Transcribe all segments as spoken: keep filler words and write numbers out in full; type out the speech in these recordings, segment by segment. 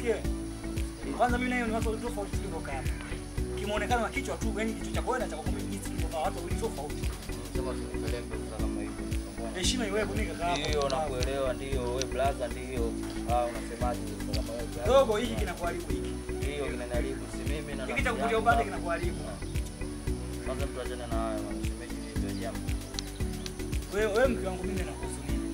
Sikia. Kwanza mimi na hiyo ni watu tofauti kutoka hapa. Kimuonekano wa kichwa tu, yani kichwa chako wewe na chako kumbe jinsi kutoka watu wawili tofauti. Sema tukueleze kama hivyo. Heshima iwepo nika kaka. Ndio nakuelewa ndio wewe brother ndio. Ah unasemaje kama wewe? Dogo hiki kinakuharibu hiki. Ndio kinaniharibu si mimi na hiki cha kukutia upande kinakuharibu. Kwanza mtu achane na hayo wanasemaje ndio jambo. Wewe wewe mke wangu mimi nakuhusu nini?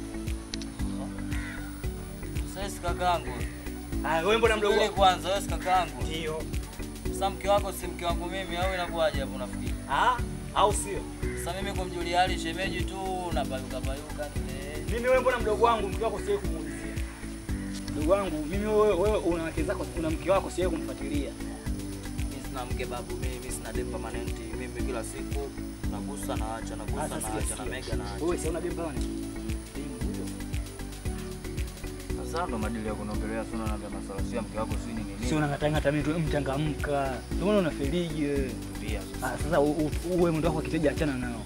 Sasa kakaangu. Ah wewe mbona mdogo wako kwanza wewe kakaangu? Ndio. Sasa mke wako si mke wangu mimi au inakuaje hapo unafikiri? Ah au sio? Sasa mimi kumjulia hali shemeji tu na bayuka bayuka nile. Mimi wewe mbona mdogo wangu mke wako siwe kumuulizia. Mdogo wangu mimi wewe wewe una wake zako una mke wako siwe kumfuatilia. Mimi sina mke babu mimi mimi sina dem permanent mimi kila siku nagusa na acha nagusa na acha na mega na acha. Wewe si una dem permanent? Sasa ndo madili ya kuongelea sana na masuala sio mke wako si nini nini. Sio unakatanga hata mimi mchangamka. Ndio maana unafeliji wewe. Pia. Ah sasa uwe mtu wako kiteja achana nao.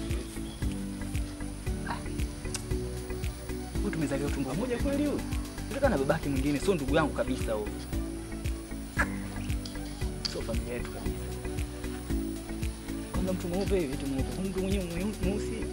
Wewe tumezaliwa tumbo moja kweli wewe? Unataka na babake mwingine sio ndugu yangu kabisa wewe. Sio familia yetu kabisa. Kama mtu mweupe hivi mtu mweupe, mtu mwenyewe mweusi.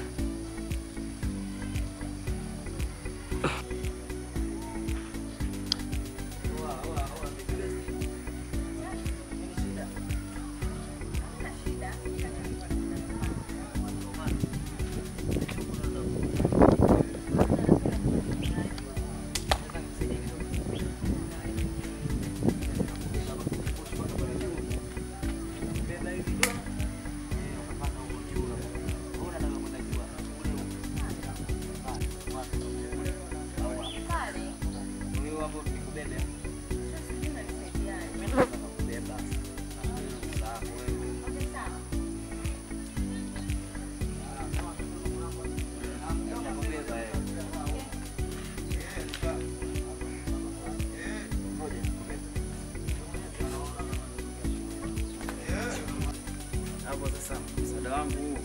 Hapo sasa msaada wangu.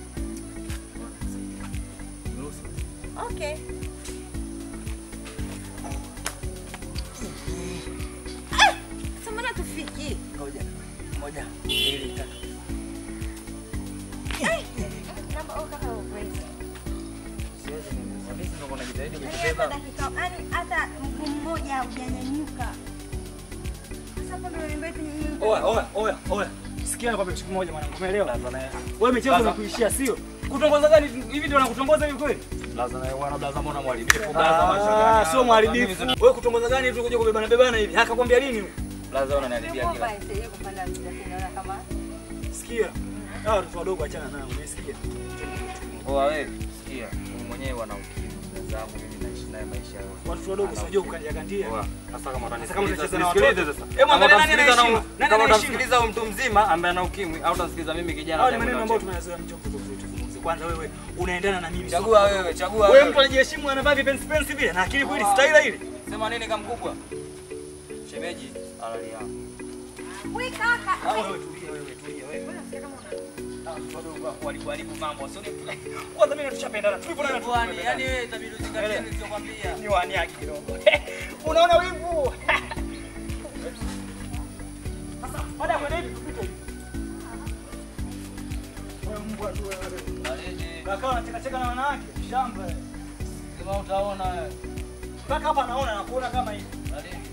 Okay. Ah! Sasa mbona tufiki? Ngoja. Moja, mbili, tatu. Eh! Namba au kaka Grace. Siwezi mimi. Mimi ndio najitahidi kukubeba. Dakika, yani hata mguu mmoja hujanyanyuka. Sasa hapo ndio niambia tunyanyuka. Oya, oya, oya, oya. Sikia nakwambia kitu kimoja mwanangu, umeelewa? Wewe michezo unakuishia sio? Kutongoza gani hivi ndio unakutongoza hivi kweli? Blaza na bwana blaza mbona mwalibifu blaza mashaka. Ah, sio mwalibifu. Wewe kutongoza gani tu kuja kubebana bebana hivi? Akakwambia nini? Blaza unaniharibia kila. Kama sikia. Hao watu wadogo achana nao, unasikia? Poa wewe, sikia. Wewe mwenyewe wana ukimwi. Blaza mimi naishi naye maisha yao. Watu wadogo sio kukandia kandia. Poa. Sasa kama Sasa utanisikiliza kama nisikilize sasa. Hebu angalia nani anaheshimu? Nani Kama anaheshimu? utamsikiliza mtu mzima ambaye ana ukimwi au utamsikiliza mimi kijana. Hao ni maneno ambayo tumeyazoea mchongo tofauti. Kwanza wewe unaendana na mimi. Chagua wewe, chagua wewe. Wewe mtu anajiheshimu anavaa vipensi pensi vile na akili kweli style ile. Sema nini kama mkubwa? Shemeji, alali yako. Wewe kaka. Wewe tulia wewe, tulia wewe. Mbona unasikia kama una walikuharibu mambo sio ni kwanza mimi tushapendana tulipona tu yani yani wewe itabidi uzingatie nilichokwambia ni wani yake kidogo unaona wivu sasa baada ya kwenda hivi tupite hivi wewe mbwa tu wewe aleje kaka anacheka cheka na wanawake shamba sema utaona wewe mpaka hapa naona na kuona kama hivi aleje